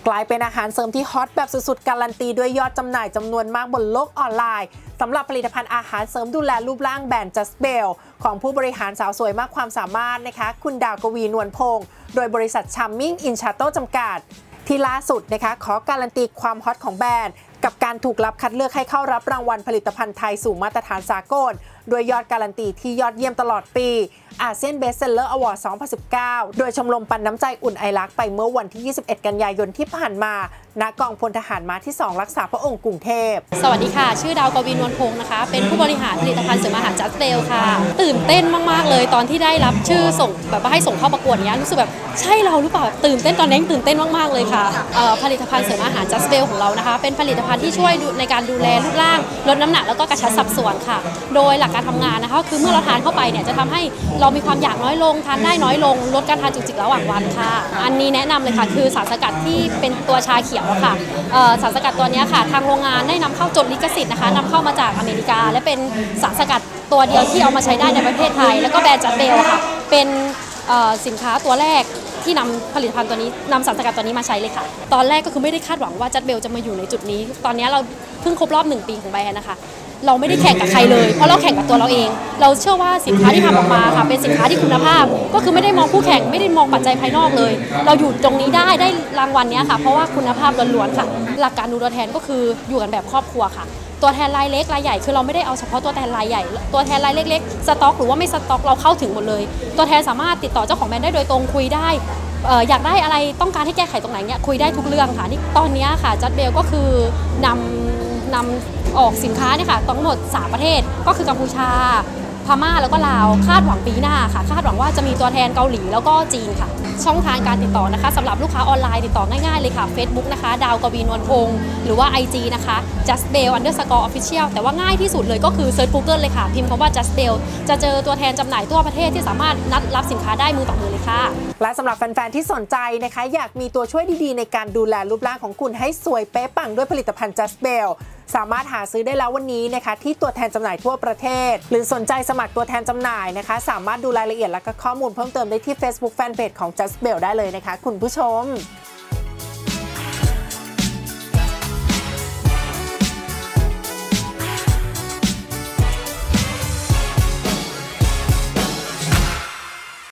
กลายเป็นอาหารเสริมที่ฮอตแบบสุดๆการันตีด้วยยอดจำหน่ายจำนวนมากบนโลกออนไลน์สำหรับผลิตภัณฑ์อาหารเสริมดูแลรูปร่างแบรนด์ Just Bell ของผู้บริหารสาวสวยมากความสามารถนะคะคุณดาวกวีนวลพงศ์โดยบริษัท Charming Inchato จำกัดที่ล่าสุดนะคะขอการันตีความฮอตของแบรนด์กับการถูกรับคัดเลือกให้เข้ารับรางวัลผลิตภัณฑ์ไทยสู่มาตรฐานสากลด้วยยอดการันตีที่ยอดเยี่ยมตลอดปีอาเซียนเบสเซลเลอร์อวอร์ด 2019 โดยชมรมปันน้ำใจอุ่นไอรักไปเมื่อวันที่ 21 กันยายนที่ผ่านมาณกองพลทหารม้าที่ 2 รักษาพระองค์กรุงเทพสวัสดีค่ะชื่อดาวกวีนวลพงศ์นะคะเป็นผู้บริหารผลิตภัณฑ์เสริมอาหาร Just Bell ค่ะตื่นเต้นมากๆเลยตอนที่ได้รับชื่อส่งแบบว่าให้ส่งเข้าประกวดเนี้ยรู้สึกแบบใช่เราหรือเปล่าตื่นเต้นตอนนี้ตื่นเต้นมากๆเลยค่ะผลิตภัณฑ์เสริมอาหาร Just Bell ของเรานะคะเป็นผลิตภัณฑ์ที่ช่วยในการดูแลรูปร่างลดน้ำหนักแล้วก็กระชับสัดส่วนค่ะโดยหลักการทำงานนะคะคือเมื่อเราทานเข้าไปเนี่ยจะทำให้เรามีความอยากน้อยลงทานได้น้อยลงลดการทานจุกจิกระหว่างวันค่ะอันนี้แนะนำเลยค่ะคือสารสกัดที่เป็นตัวชาเขียวค่ะสารสกัดตัวนี้ค่ะทางโรงงานได้นำเข้าจดลิขสิทธิ์นะคะนำเข้ามาจากอเมริกาและเป็นสารสกัดตัวเดียวที่เอามาใช้ได้ในประเทศไทยแล้วก็แบรนด์ Just Bell ค่ะเป็นสินค้าตัวแรกที่นำผลิตภัณฑ์ตัวนี้นำสารสกัดตัวนี้มาใช้เลยค่ะตอนแรกก็คือไม่ได้คาดหวังว่า Just Bell จะมาอยู่ในจุดนี้ตอนนี้เราเพิ่งครบรอบ1 ปีของแบรนด์นะคะเราไม่ได้แข่งกับใครเลยเพราะเราแข่งกับตัวเราเองเราเชื่อว่าสินค้าที่ทำออกมาค่ะเป็นสินค้าที่คุณภาพก็คือไม่ได้มองคู่แข่งไม่ได้มองปัจจัยภายนอกเลยเราอยู่ตรงนี้ได้รางวัลนี้ค่ะเพราะว่าคุณภาพล้วนๆค่ะหลักการดูตัวแทนก็คืออยู่กันแบบครอบครัวค่ะตัวแทนรายเล็กรายใหญ่คือเราไม่ได้เอาเฉพาะตัวแทนรายใหญ่ตัวแทนรายเล็กๆสต็อกหรือว่าไม่สต็อกเราเข้าถึงหมดเลยตัวแทนสามารถติดต่อเจ้าของแบรนด์ได้โดยตรงคุยได้อยากได้อะไรต้องการให้แก้ไขตรงไหนเนี่ยคุยได้ทุกเรื่องค่ะนี่ตอนนี้ค่ะ Just Bell ก็คือนำออกสินค้าเนี่ยค่ะทั้งหมด3 ประเทศก็คือกัมพูชาพม่าแล้วก็ลาวคาดหวังปีหน้าค่ะคาดหวังว่าจะมีตัวแทนเกาหลีแล้วก็จีนค่ะช่องทางการติดต่อนะคะสำหรับลูกค้าออนไลน์ติดต่อง่ายๆเลยค่ะ Facebook นะคะดาวกวีนวลพงศ์หรือว่า IG นะคะ Just Bell _official แต่ว่าง่ายที่สุดเลยก็คือเซิร์ช Google เลยค่ะพิมพ์คำว่า Just Bell จะเจอตัวแทนจำหน่ายทั่วประเทศที่สามารถนัดรับสินค้าได้มือต่อมือเลยค่ะและสำหรับแฟนๆที่สนใจนะคะอยากมีตัวช่วยดีๆในการดูแลรูปร่างของคุณให้สวยเป๊ะปังด้วยผลิตภัณฑ์ Just Bell สามารถหาซื้อได้แล้ววันนี้นะคะที่ตัวแทนจำหน่ายทั่วประเทศหรือสนใจสมัครตัวแทนจำหน่ายนะคะสามารถดูรายละเอียดและก็ข้อมูลเพิ่มเติมได้ที่ Facebook Fanpage ของ Just Bell ได้เลยนะคะคุณผู้ชม